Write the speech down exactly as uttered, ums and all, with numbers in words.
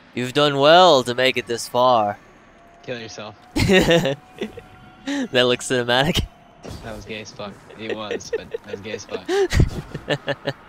You've done well to make it this far. Kill yourself. That looks cinematic. That was gay as fuck. It was, but that was gay as fuck.